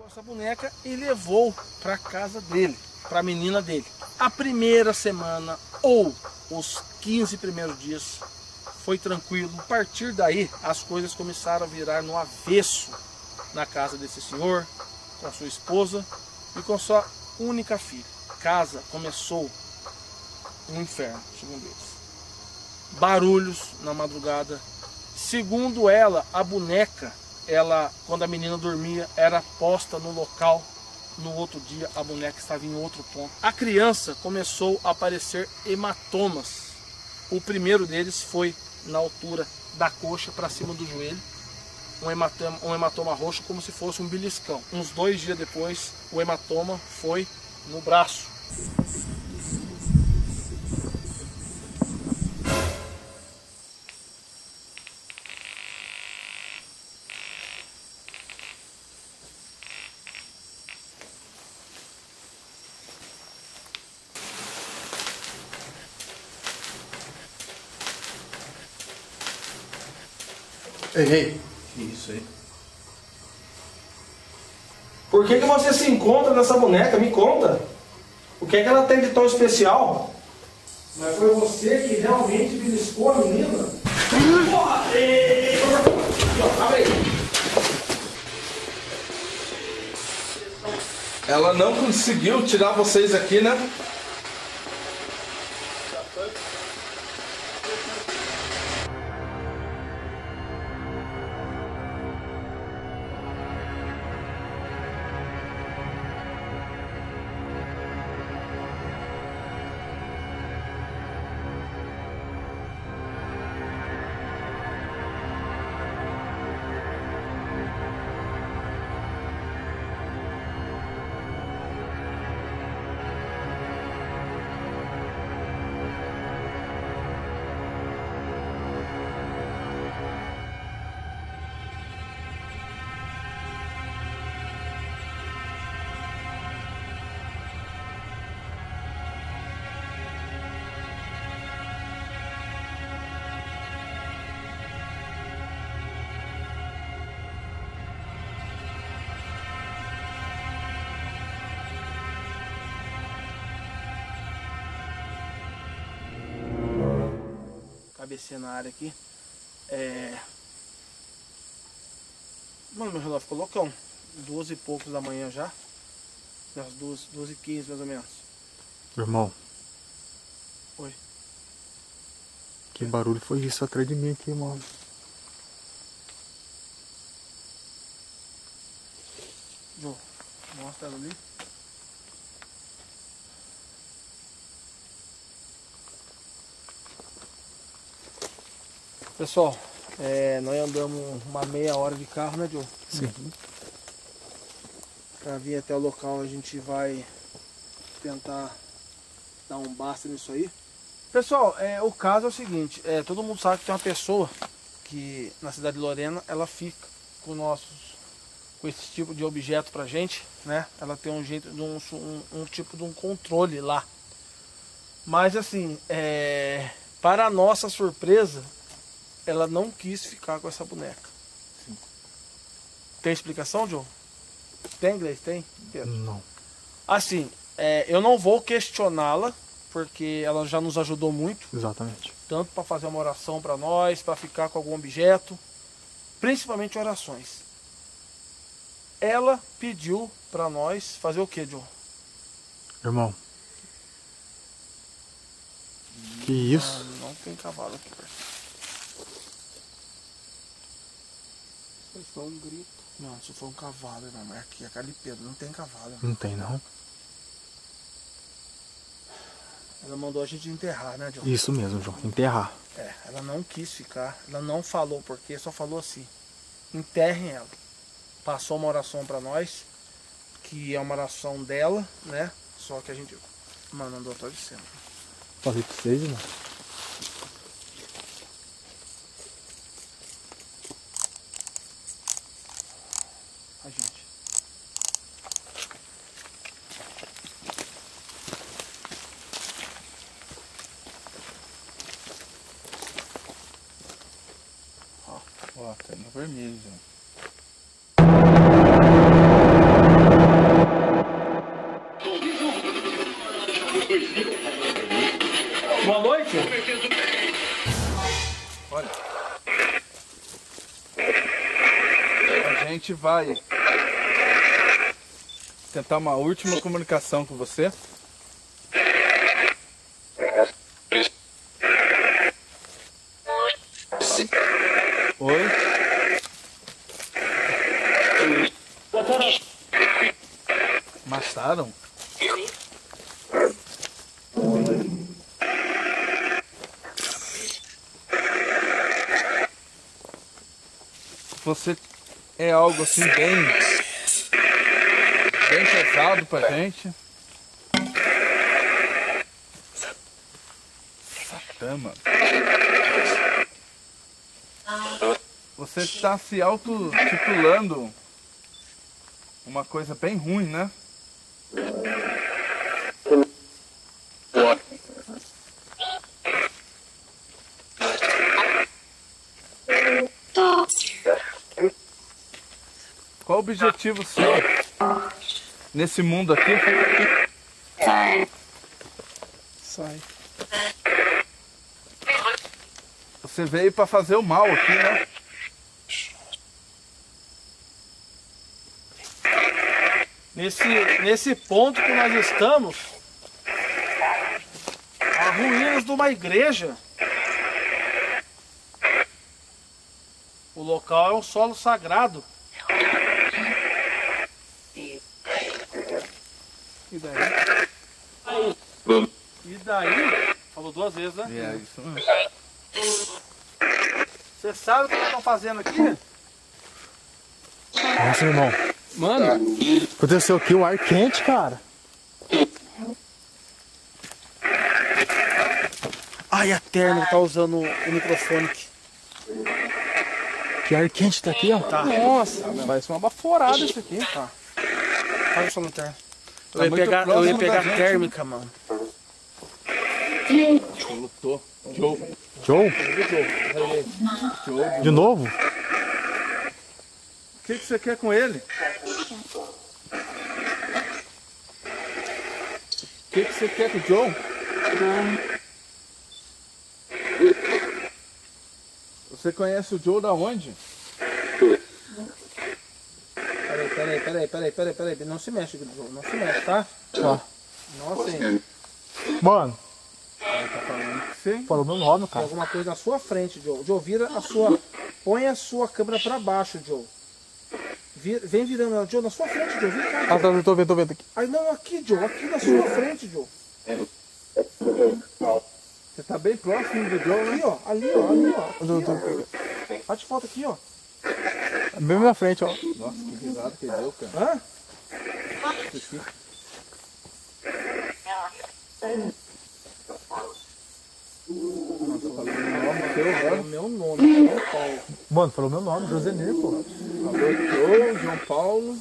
essa boneca e levou para casa dele, para a menina dele. A primeira semana ou os 15 primeiros dias foi tranquilo. A partir daí as coisas começaram a virar no avesso na casa desse senhor, com a sua esposa e com sua única filha. A casa começou um inferno, segundo eles. Barulhos na madrugada. Segundo ela, a boneca, quando a menina dormia, era posta no local. No outro dia, a boneca estava em outro ponto. A criança começou a aparecer hematomas. O primeiro deles foi na altura da coxa para cima do joelho. Um hematoma roxo, como se fosse um beliscão. Uns 2 dias depois, o hematoma foi no braço. Ei, isso aí. Por que você se encontra nessa boneca? Me conta. O que é que ela tem de tão especial? Mas foi você que realmente beliscou a menina? Abre aí. Ela não conseguiu tirar vocês aqui, né? Cabeceando na área aqui. Mano, meu relógio ficou loucão. 12 e poucos da manhã já. Às 12h15 mais ou menos. Irmão. Oi. Que barulho foi isso atrás de mim aqui, mano? Jô, mostra ela ali. Pessoal, nós andamos uma meia hora de carro, né, Joe? Sim. Pra vir até o local a gente vai tentar dar um basta nisso aí. Pessoal, o caso é o seguinte, todo mundo sabe que tem uma pessoa que na cidade de Lorena, ela fica com esse tipo de objeto pra gente, né? Ela tem um jeito de um tipo de um controle lá. Mas assim, para a nossa surpresa, ela não quis ficar com essa boneca. Sim. Tem explicação, Joe? Tem inglês? Tem? Pedro? Não. Assim, eu não vou questioná-la, porque ela já nos ajudou muito. Exatamente. Tanto para fazer uma oração para nós, para ficar com algum objeto, principalmente orações. Ela pediu para nós fazer o que, Joe? Irmão. Que isso? Não tem cavalo aqui perto. Isso foi um grito. Não, isso foi um cavalo, irmão. Mas aqui é cara de Pedro, não tem cavalo. Irmão. Não tem, não? Ela mandou a gente enterrar, né, João? Isso mesmo, João. Enterrar. Ela não quis ficar. Ela não falou porque, só falou assim. Enterrem ela. Passou uma oração pra nós, que é uma oração dela, né? Só que a gente... Mano, andou atrás de cima. Falei pra vocês, irmão. A gente. Ó, tá no vermelho já. vai tentar uma última comunicação com você. Oi? Mataram? Você é algo assim bem pesado pra gente. Satã, mano. Você está se auto-titulando uma coisa bem ruim, né? Qual o objetivo seu nesse mundo aqui? Sai. Você veio para fazer o mal aqui, né? Nesse ponto que nós estamos, há ruínas de uma igreja. O local é um solo sagrado. E daí? E daí? Falou duas vezes, né? É isso mesmo. Você sabe o que eles estão fazendo aqui? Nossa, irmão. Mano, Aconteceu aqui o ar quente, cara. ai, a Terna tá usando o microfone aqui. Que ar quente tá aqui, ó. Tá. Nossa, parece uma baforada isso aqui. Tá. Faz só no terno. Eu ia muito pegar próximo da a gente, térmica, mano. Lutou. Joe. Joe? Joe. De novo? O que você quer com ele? O que você quer com o Joe? Você conhece o Joe da onde? Peraí. Não se mexe, Joe. Não se mexe, tá? Tá. Nossa, hein? Mano, Tá falando que sim. falou meu nome, Tem cara. alguma coisa na sua frente, Joe. Joe, vira a sua... Põe a sua câmera pra baixo, Joe. Vem virando ela, Joe, na sua frente, Joe. Vem cá, Ah, Joe. tá, tô vendo aqui. Aí não, aqui, Joe. Aqui na sua frente, Joe. Você tá bem próximo do Joe, né? Aqui, ó. Ali, ó. Bate foto aqui, ó. Bem na frente, ó. Nossa, que risada que deu, cara. Hã? Isso aqui. Nossa, falando o nome seu, É o agora. meu nome, João Paulo. Mano, falou meu nome, Josenir, pô. Falou Joe, João Paulo.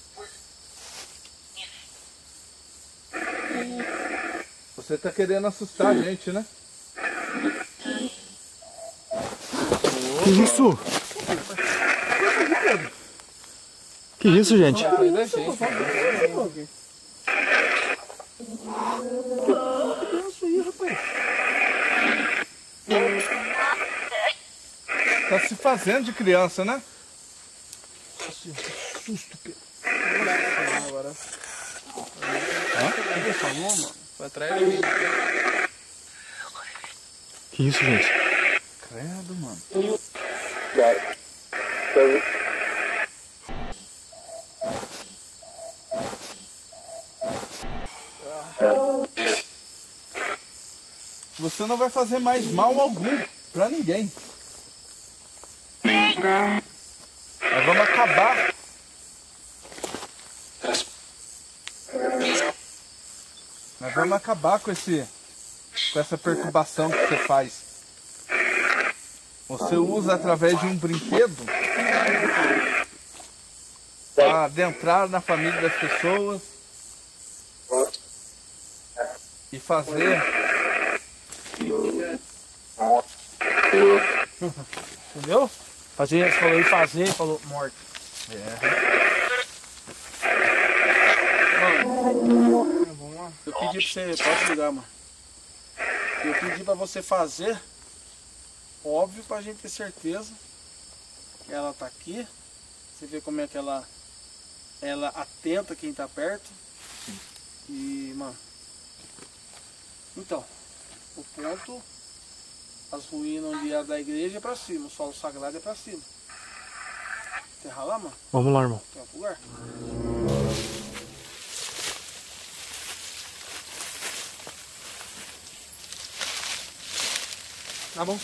Você tá querendo assustar a gente, né? Que isso? Que isso, gente? Sai da gente, né? Isso aí, rapaz. Tá se fazendo de criança, né? Susto, Pedro. Agora. Hã? Ele falou, mano. Foi atrás de mim. Que isso, gente? Credo, mano. Você não vai fazer mais mal algum pra ninguém. Nós vamos acabar. Nós vamos acabar com essa perturbação que você faz. Você usa através de um brinquedo para adentrar na família das pessoas e fazer. Entendeu? Fazer, você falou em fazer, falou morte. Mano, vamos lá. Eu pedi pra você, pode ligar, mano. Eu pedi pra você fazer, óbvio, pra gente ter certeza que ela tá aqui. Você vê como é que ela atenta quem tá perto. Sim. E, mano. Então, o ponto, as ruínas onde era da igreja é pra cima, o solo sagrado é pra cima. Enterrar lá, mano? Vamos lá, irmão. Tem outro lugar? Tá bom.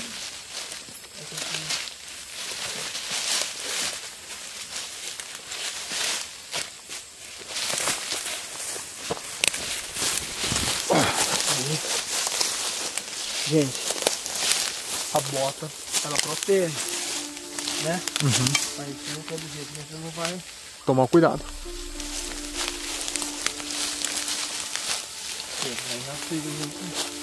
Gente, a bota, ela protege, né? Mas não todo jeito, a gente não vai... Tomar cuidado. Vai nascer do jeito.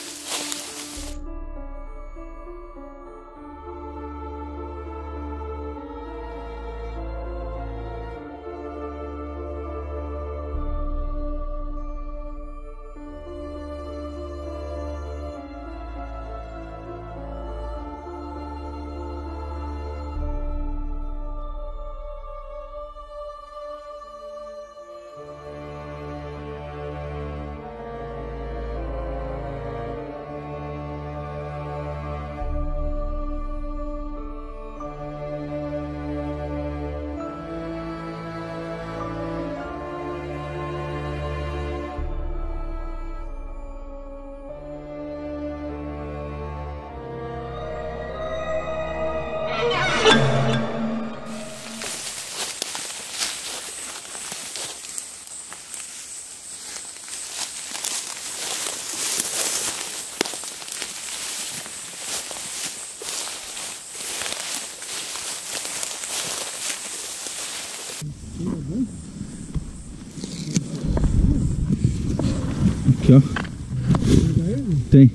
Aqui, ó. Tem.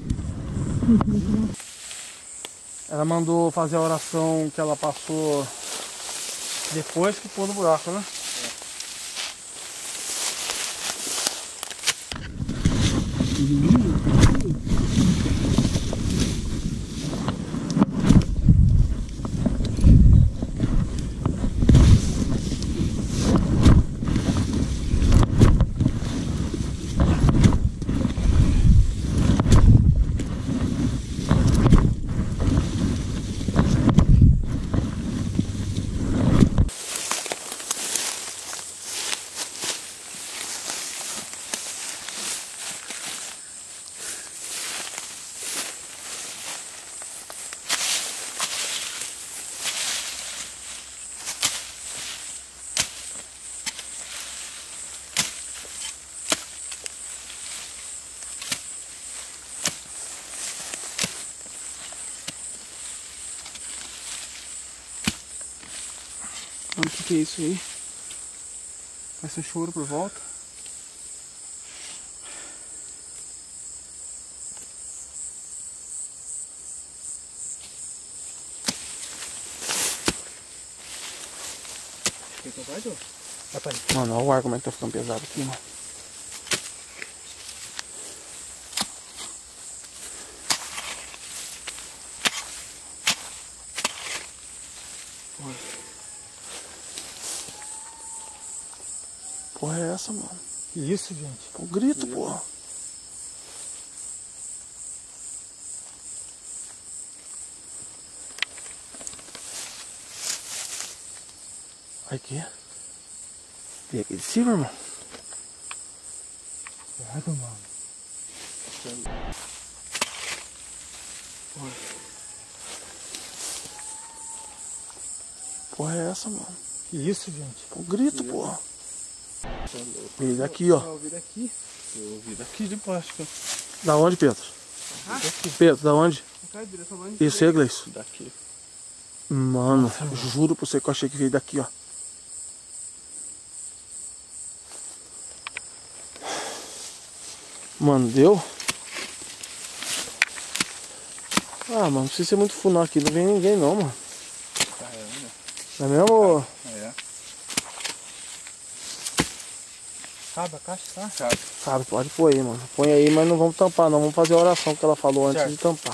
Ela mandou fazer a oração que ela passou depois que pôs no buraco, né? Olha o que é isso aí. Parece um choro por volta. Mano, olha o ar como é que tá ficando pesado aqui, mano. Porra é essa, mano? Que isso, gente? O grito, porra. Aqui. Tem aqui de cima, irmão. Cuidado, mano. Porra é essa, mano? Que isso, gente? O grito, porra. Veio daqui, ó. Eu ouvi daqui. Eu ouvi daqui de baixo, cara. Da onde, Pedro? Pedro, da onde? é Isso aí, Gleice. Daqui. Mano, juro pra você que eu achei que veio daqui, ó. Mano, deu? Ah, mano, não precisa ser muito fundo aqui. Não vem ninguém não, mano. Não é mesmo? É. Cabe a caixa, tá? Sabe, pode pôr aí, mano. Põe aí, mas não vamos tampar não. Vamos fazer a oração que ela falou antes de tampar.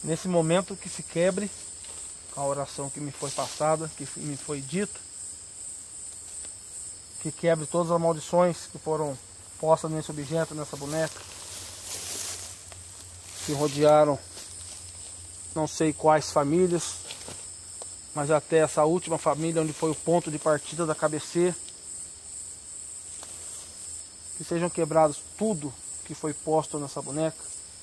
Nesse momento que se quebre a oração que me foi passada, que me foi dita, que quebre todas as maldições que foram postas nesse objeto, nessa boneca, que rodearam não sei quais famílias, mas até essa última família onde foi o ponto de partida da cabeceira. Que sejam quebrados tudo que foi posto nessa boneca,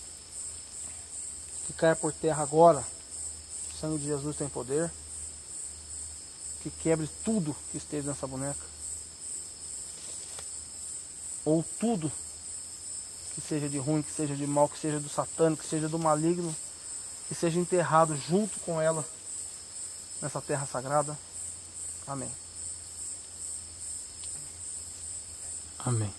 que caia por terra agora. O sangue de Jesus tem poder. Que quebre tudo que esteja nessa boneca, ou tudo que seja de ruim, que seja de mal, que seja do satânico, que seja do maligno, que seja enterrado junto com ela nessa terra sagrada. Amém. Amém.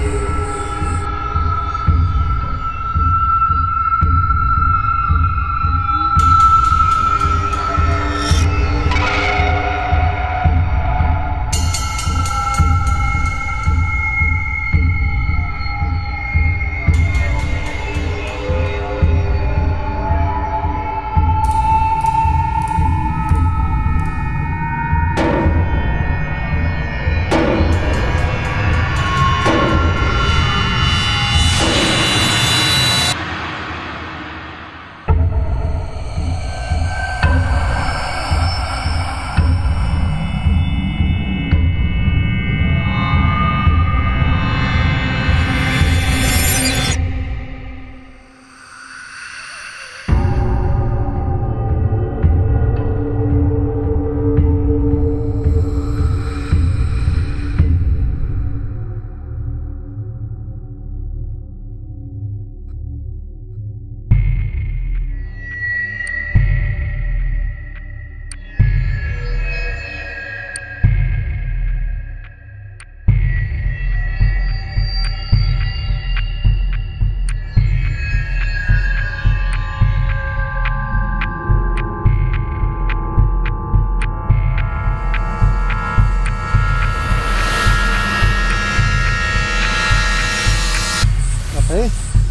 Aí?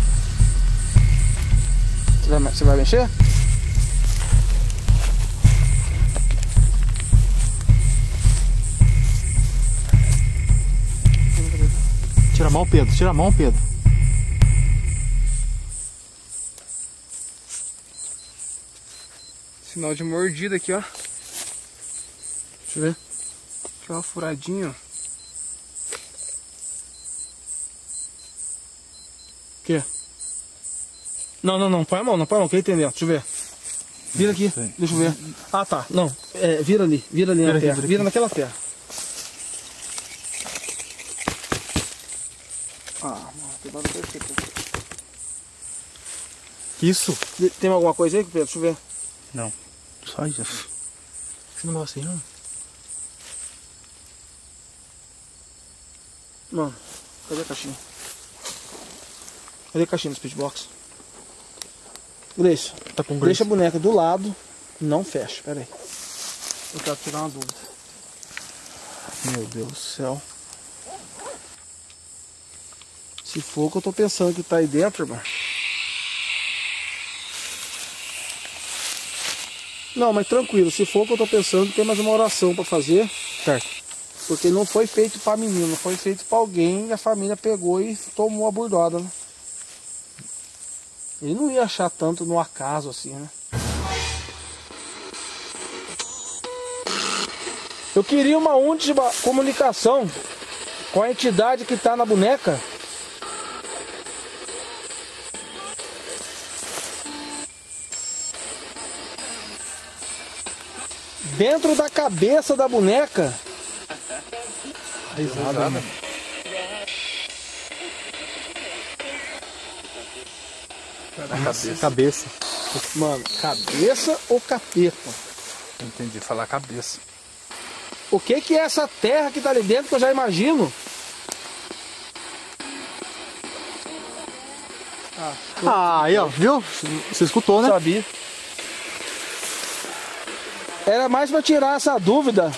Você vai mexer? Tira a mão, Pedro. Tira a mão, Pedro. Sinal de mordida aqui, ó. Deixa eu ver. Aqui, ó, furadinho. O quê? Não, põe a mão, quer entender? Deixa eu ver. Vira aqui, deixa eu ver. Ah, tá, não, vira ali na terra, vira naquela terra. Ah, mano, tem barulho perfeito. Isso? Tem alguma coisa aí, Pedro? Deixa eu ver. Não. Só isso. Esse negócio aí, não? Mano, cadê a caixinha? Cadê a caixinha do Speedbox? Gleice, Tá com deixa a boneca do lado, não fecha, pera aí. Eu quero tirar uma dúvida. Meu Deus do céu. Se for o que eu tô pensando que tá aí dentro, irmão. Não, mas tranquilo, se for o que eu tô pensando, tem mais uma oração pra fazer. Certo. Porque não foi feito pra menino, foi feito pra alguém e a família pegou e tomou a burdada, né? Ele não ia achar tanto no acaso assim, né? Eu queria uma última comunicação com a entidade que tá na boneca. Dentro da cabeça da boneca. Risada, mano. Cabeça. Mano, cabeça ou capeta? Entendi, falar cabeça. O que é essa terra que tá ali dentro que eu já imagino? Ah, aí ó, viu? Você escutou, né? Sabia. Era mais pra tirar essa dúvida.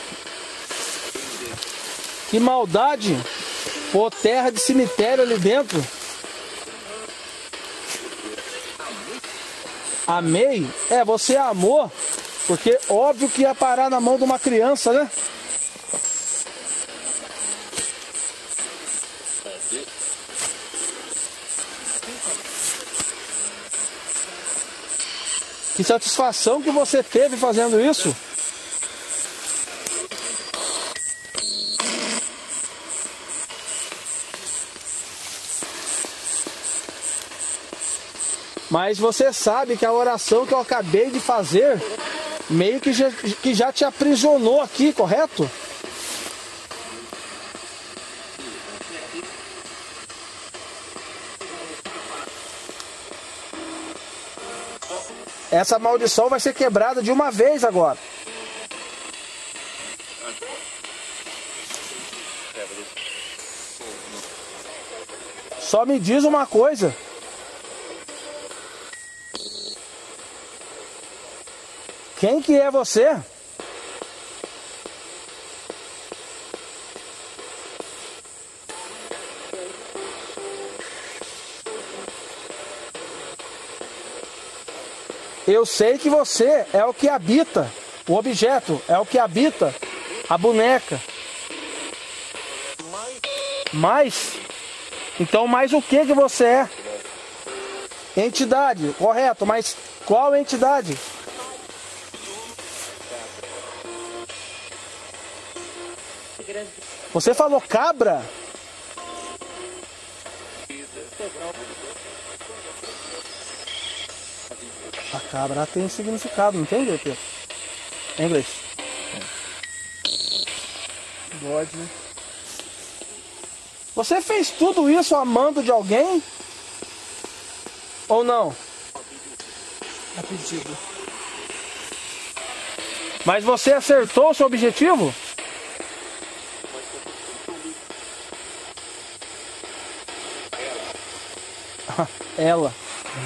Que maldade pôr terra de cemitério ali dentro. Amei? É, você amou, porque óbvio que ia parar na mão de uma criança, né? Que satisfação que você teve fazendo isso. Mas você sabe que a oração que eu acabei de fazer meio que já te aprisionou aqui, correto? Essa maldição vai ser quebrada de uma vez agora. Só me diz uma coisa. Quem que é você? Eu sei que você é o que habita, o objeto é o que habita, a boneca. Mas, então mais o que você é? Entidade, correto, mas qual entidade? Você falou cabra? A cabra tem significado, não tem, Pedro? Em inglês. Bode, né? Você fez tudo isso amando de alguém? Ou não? A pedido. Mas você acertou o seu objetivo? Ela.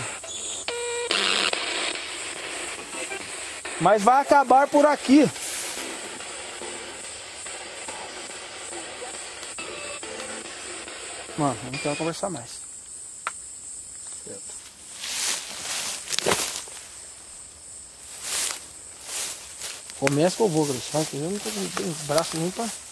Mas vai acabar por aqui. Mano, eu não quero conversar mais. Certo. Começa que eu vou, Grace. Eu não tô com o braço nem pra...